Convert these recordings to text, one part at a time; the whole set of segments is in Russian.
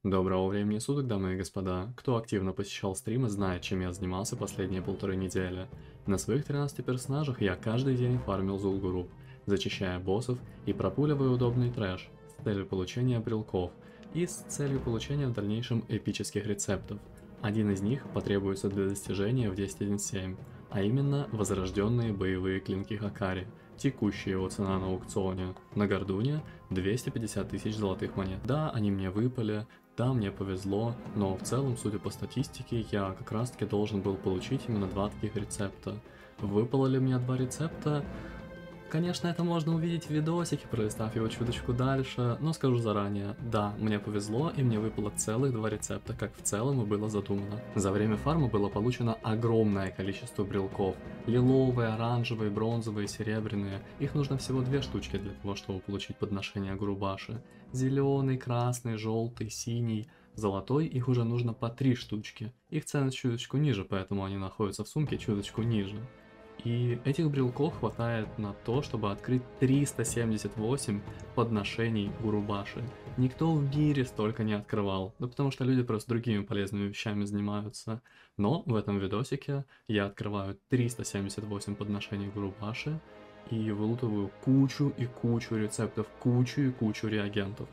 Доброго времени суток, дамы и господа. Кто активно посещал стримы, знает, чем я занимался последние полторы недели. На своих 13 персонажах я каждый день фармил Зулгуруп, зачищая боссов и пропуливая удобный трэш с целью получения брелков и с целью получения в дальнейшем эпических рецептов. Один из них потребуется для достижения в 10.1.7, а именно возрожденные боевые клинки Хакари. Текущая его цена на аукционе на Гордуне 250 тысяч золотых монет. Да, они мне выпали, да, мне повезло, но в целом, судя по статистике, я как раз таки должен был получить именно два таких рецепта. Выпало ли мне два рецепта? Конечно, это можно увидеть в видосике, пролистав его чуточку дальше, но скажу заранее, да, мне повезло и мне выпало целых два рецепта, как в целом и было задумано. За время фарма было получено огромное количество брелков. Лиловые, оранжевые, бронзовые, серебряные. Их нужно всего две штучки для того, чтобы получить подношение Гурубаши. Зеленый, красный, желтый, синий. Золотой их уже нужно по 3 штучки. Их ценность чуточку ниже, поэтому они находятся в сумке чуточку ниже. И этих брелков хватает на то, чтобы открыть 378 подношений Гурубаши. Никто в мире столько не открывал, да потому что люди просто другими полезными вещами занимаются. Но в этом видосике я открываю 378 подношений Гурубаши и вылутываю кучу и кучу рецептов, кучу и кучу реагентов.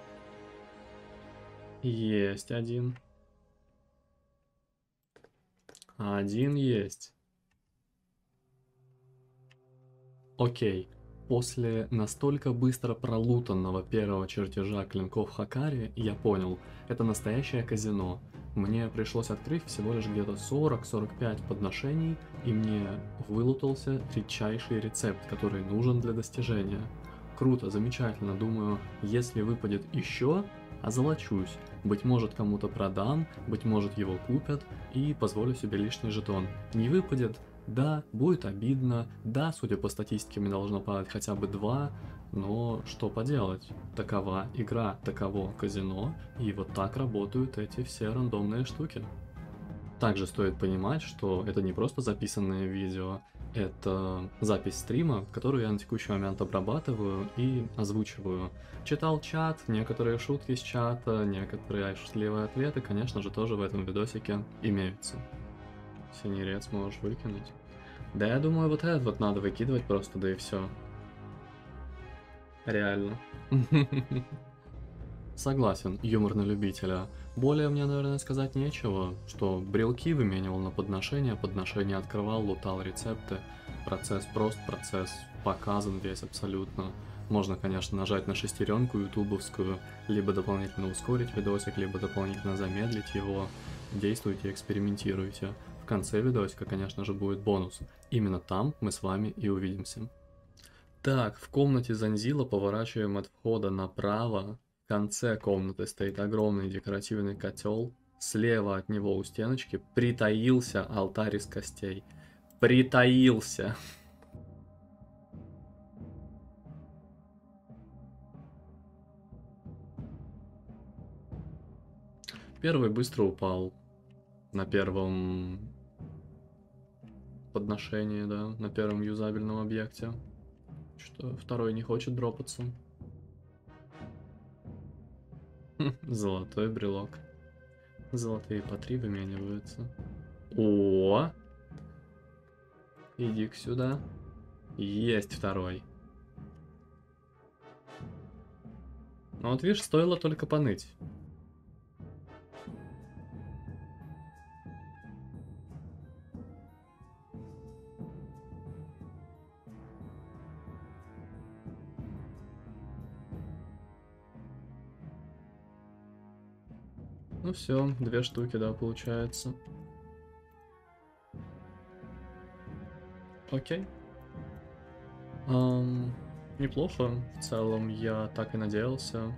Есть один. Один есть. Окей, после настолько быстро пролутанного первого чертежа клинков Хакари, я понял, это настоящее казино. Мне пришлось открыть всего лишь где-то 40-45 подношений, и мне вылутался редчайший рецепт, который нужен для достижения. Круто, замечательно, думаю, если выпадет еще, озолочусь. Быть может, кому-то продам, быть может, его купят, и позволю себе лишний жетон. Не выпадет, да, будет обидно, да, судя по статистике, мне должно падать хотя бы 2, но что поделать, такова игра, таково казино, и вот так работают эти все рандомные штуки. Также стоит понимать, что это не просто записанное видео, это запись стрима, которую я на текущий момент обрабатываю и озвучиваю. Читал чат, некоторые шутки с чата, некоторые шутливые ответы, конечно же, тоже в этом видосике имеются. Синий рец можешь выкинуть. Да я думаю, вот этот вот надо выкидывать просто, да и все. Реально. Согласен, юмор на любителя. Более мне, наверное, сказать нечего, что брелки выменивал на подношения, подношения открывал, лутал рецепты. Процесс прост, процесс показан весь абсолютно. Можно, конечно, нажать на шестеренку ютубовскую, либо дополнительно ускорить видосик, либо дополнительно замедлить его. Действуйте, экспериментируйте. В конце видосика, конечно же, будет бонус. Именно там мы с вами и увидимся. Так, в комнате Занзила поворачиваем от входа направо. В конце комнаты стоит огромный декоративный котел. Слева от него у стеночки притаился алтарь из костей. Притаился. Первый быстро упал. На первом подношении, да, на первом юзабельном объекте. Что второй не хочет дропаться. Золотой брелок. Золотые по 3 вымениваются. О! Иди-ка сюда. Есть второй. Ну вот видишь, стоило только поныть. Ну все, 2 штуки, да, получается. Окей. Неплохо. В целом, я так и надеялся.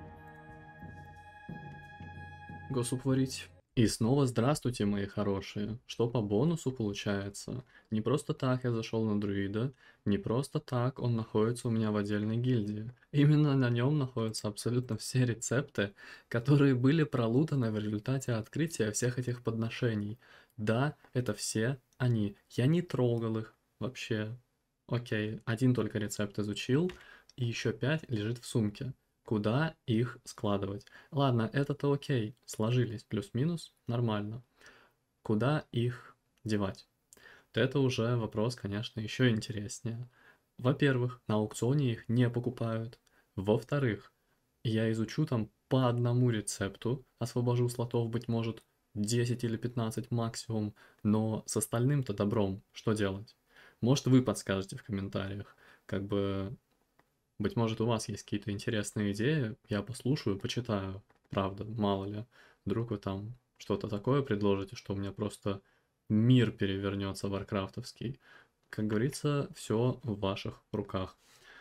Госуп варить. И снова здравствуйте, мои хорошие. Что по бонусу получается? Не просто так я зашел на друида, не просто так он находится у меня в отдельной гильдии. Именно на нем находятся абсолютно все рецепты, которые были пролутаны в результате открытия всех этих подношений. Да, это все они. Я не трогал их вообще. Окей, один только рецепт изучил, и еще 5 лежит в сумке. Куда их складывать? Ладно, это-то окей, сложились, плюс-минус, нормально. Куда их девать? Вот это уже вопрос, конечно, еще интереснее. Во-первых, на аукционе их не покупают. Во-вторых, я изучу там по одному рецепту, освобожу слотов, быть может, 10 или 15 максимум, но с остальным-то добром что делать? Может, вы подскажете в комментариях, как бы, быть может, у вас есть какие-то интересные идеи, я послушаю, почитаю, правда, мало ли, вдруг вы там что-то такое предложите, что у меня просто мир перевернется варкрафтовский. Как говорится, все в ваших руках.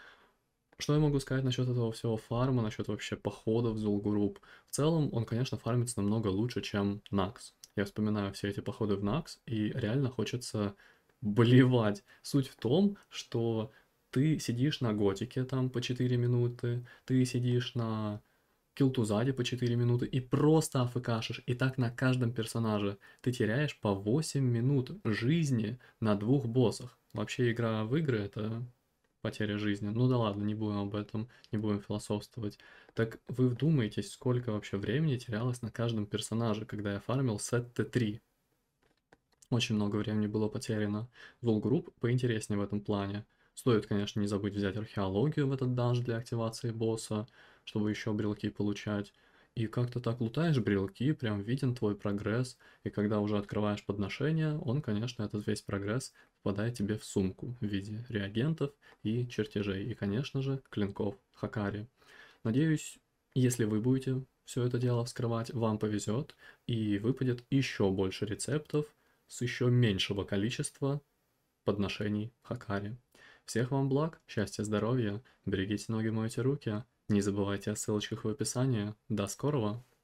Что я могу сказать насчет этого всего фарма, насчет вообще походов в Зулгуруп? В целом, он, конечно, фармится намного лучше, чем Накс. Я вспоминаю все эти походы в Накс, и реально хочется блевать. Суть в том, что ты сидишь на Готике там по 4 минуты, ты сидишь на Килтузаде по 4 минуты и просто афкашишь. И так на каждом персонаже. Ты теряешь по 8 минут жизни на двух боссах. Вообще игра в игры это потеря жизни. Ну да ладно, не будем об этом, не будем философствовать. Так вы вдумаетесь, сколько вообще времени терялось на каждом персонаже, когда я фармил сет Т3. Очень много времени было потеряно. Волгрупп поинтереснее в этом плане. Стоит, конечно, не забыть взять археологию в этот данж для активации босса, чтобы еще брелки получать. И как-то так лутаешь брелки, прям виден твой прогресс. И когда уже открываешь подношение, он, конечно, этот весь прогресс попадает тебе в сумку в виде реагентов и чертежей. И, конечно же, клинков Хакари. Надеюсь, если вы будете все это дело вскрывать, вам повезет и выпадет еще больше рецептов с еще меньшего количества подношений Хакари. Всех вам благ, счастья, здоровья, берегите ноги, мойте руки, не забывайте о ссылочках в описании. До скорого!